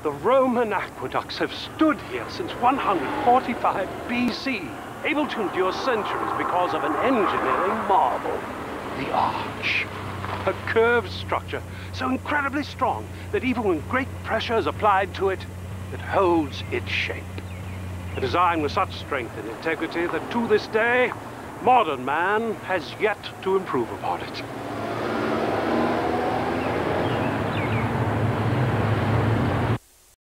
The Roman aqueducts have stood here since 145 BC, able to endure centuries because of an engineering marvel, the arch. A curved structure so incredibly strong that even when great pressure is applied to it, it holds its shape. A design with such strength and integrity that to this day, modern man has yet to improve upon it.